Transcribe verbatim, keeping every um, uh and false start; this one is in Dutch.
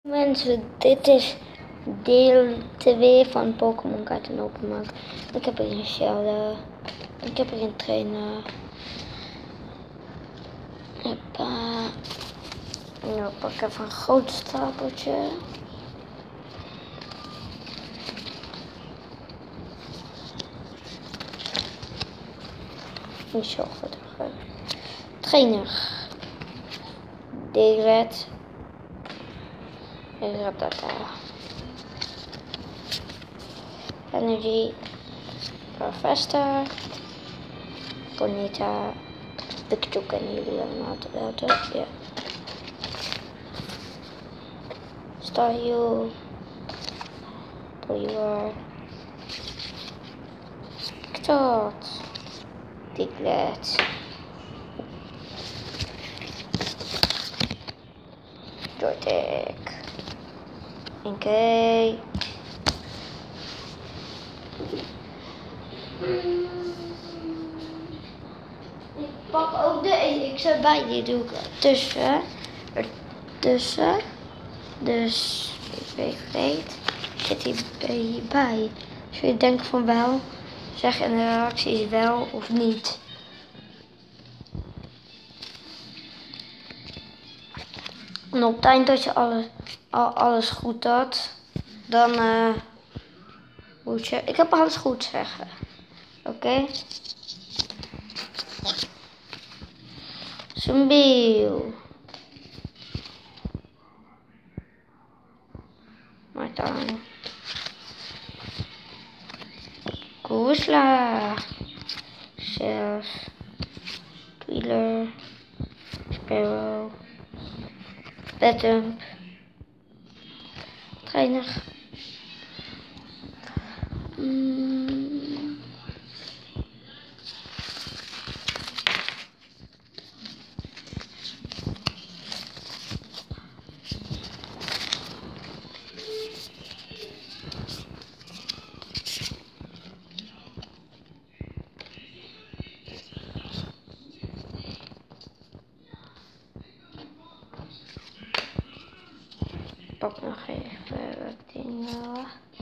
Mensen, dit is deel twee van Pokémon kaarten openmaken. Ik heb hier een Sheldon. Ik heb hier een trainer. Hoppa. En dan pak ik even een groot stapeltje. Niet zo goed. Trainer. Degret. Rattata. Energy. Professor. Bonita. Pikachu kennen jullie allemaal wel toch? Ja. Staryu. Poliwar. Tot. Diglett. Joytek. Oké. Ik pak ook de E X erbij, die doe ik ertussen. Ertussen. Dus ik weet, zit hij hierbij. Als jullie denken van wel, zeg in de reacties wel of niet. En op het eind dat je alles, al, alles goed had, dan uh, moet je, ik heb alles goed zeggen. Oké? Okay? Symbiel. Maar dan. Koesla. Zelfs. Twiler. Sparrow. Petump. Trainer. Mm. Pak nog even wat dingen.